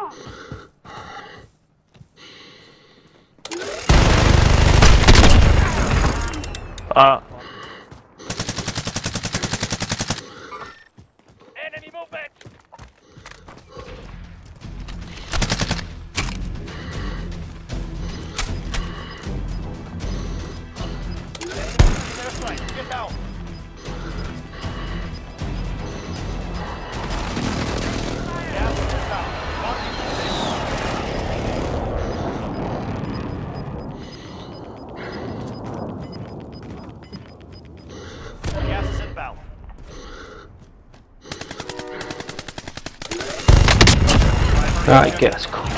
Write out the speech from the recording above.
Enemy movement! Airstrike, get down! Gas is inbound. Gas is inbound. Right, get us.